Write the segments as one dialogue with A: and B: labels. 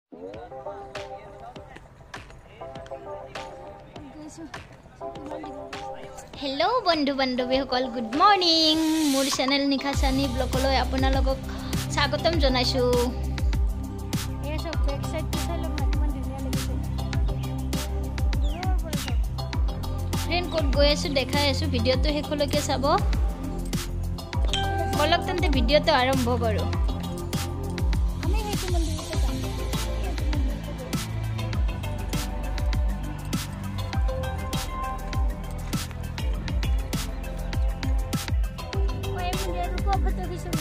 A: Hello बंधु बान्धवीসকল good morning मोर चैनल निशा सानी ब्लगলৈ আপোনালোকক স্বাগতম জনাইছো।
B: এই সব ব্যাক সাইড টু সাইড কিমান ধুনীয়া লাগিছে।
A: ট্ৰেইন ক'ত গৈ আছো দেখাই আছো, ভিডিঅ'টো শেষলৈকে চাব। বলক তেন্তে ভিডিঅ'টো আৰম্ভ কৰো।
B: আমি সেইটো মন্দিৰতে যাম। ফটো কিছু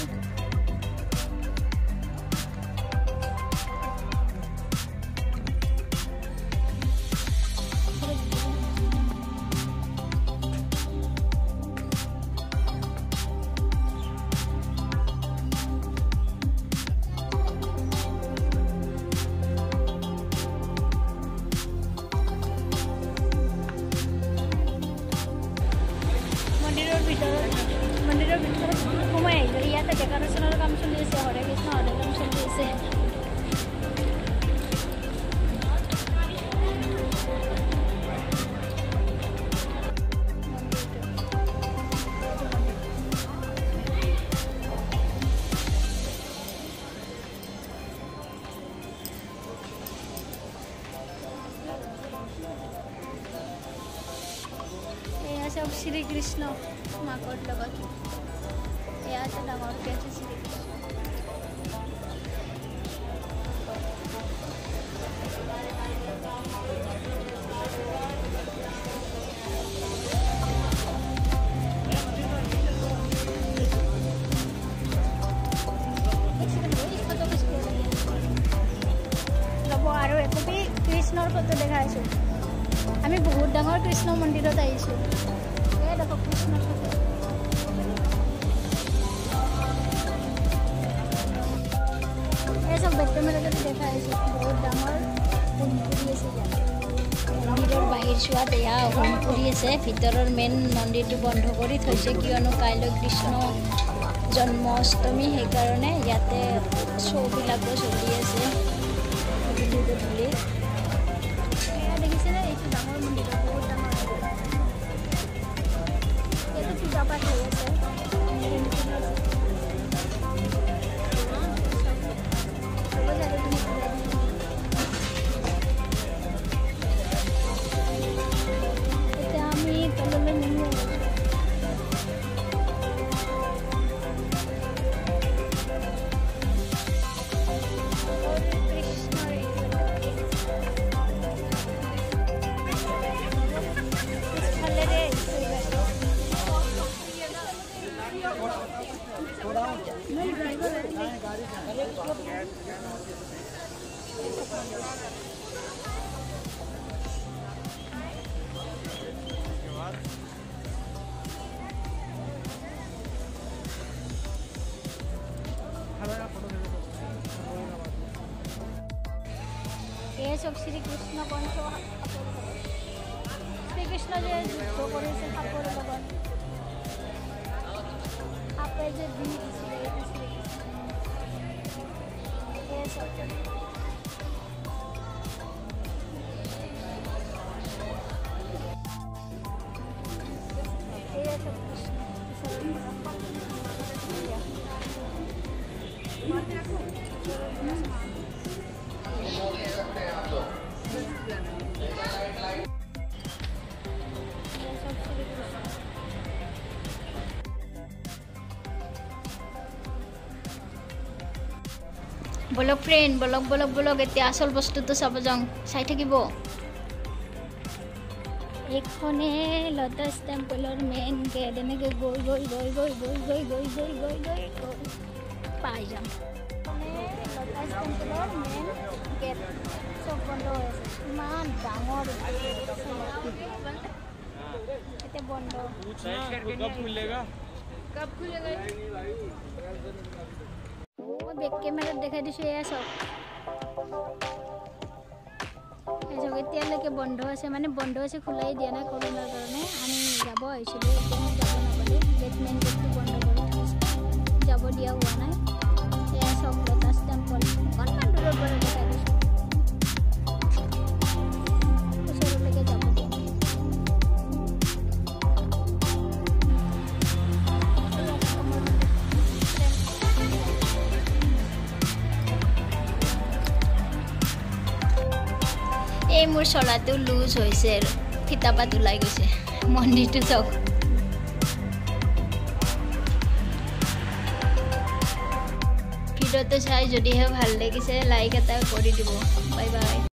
B: মন্দিৰৰ ভিতৰত সোমাই আহিলোঁ। ইয়াতে ডেকৰেশ্যনৰ কাম চলি আছে, হৰে কৃষ্ণ হৰে নাম চলি আছে। এয়া চব শ্ৰীকৃষ্ণ মাকৰ লগত। এয়া আছে ডাঙৰকৈ আছে শ্ৰীকৃষ্ণ। ল'ব আৰু একপি কৃষ্ণৰ ফটো দেখাইছোঁ। আমি বহুত ডাঙৰ কৃষ্ণ মন্দিৰত আহিছোঁ। এই দেখো কৃষ্ণৰ ফটো। सब बेड में लगे देखा है बहुत डाঙर होमपुरी আছে মন্দিৰৰ বাহিৰ চোৱাত এয়া হোমপুৰি আছে। ভিতৰৰ মেইন মন্দিৰটো বন্ধ কৰি থৈছে, কিয়নো কাইলৈ কৃষ্ণ জন্মাষ্টমী, সেইকাৰণে ইয়াতে শ্ব'বিলাকো চলি আছে। গধূলি এয়া দেখিছেনে, এইটো ডাঙৰ মন্দিৰ, বহুত ডাঙৰ। এইটো পূজা পাঠ হৈ আছে। ये सब श्रीकृष्ण पंच श्रीकृष्ण जो युद्ध करे सापर लगन आपे जो दी ये सब
A: বলক ফ্ৰেণ্ড, বলক বলক বলক, এতিয়া আচল বস্তুটো চাব যাওঁ। চাই থাকিব।
B: এইখনে লটাছ টেম্পলৰ মেইন গেট। এনেকৈ গৈ গৈ গৈ গৈ গৈ গৈ গৈ গৈ গৈ গৈ গৈ পাই যাম। লটাছ টেম্পলৰ মেইন গেট চব বন্ধ হৈ আছে। ইমান ডাঙৰ এতিয়া বন্ধ। कब खुलेगा? बैक कैमेरा देखा दिशा ये सब एतियाলৈকে বন্ধ আছে, মানে বন্ধ আছে, খোলাই দিয়া নাই কৰোনাৰ কাৰণে। আমি যাব আহিছিলোঁ, এতিয়া আমি যাব নাপালোঁ। গেট মেইন গেটটো বন্ধ কৰি থৈছে, যাব দিয়া হোৱা নাই। এয়া চব লটাছ টেম্পল অকণমান দূৰৰ পৰা দেখাই দিছোঁ।
A: এই মোৰ চলাটো লুজ হৈছে ফিতাপাত ওলাই গৈছে মন্দিৰটো চাওক ভিডিঅ'টো চাই যদিহে ভাল লাগিছে লাইক এটা কৰি দিব বাই বাই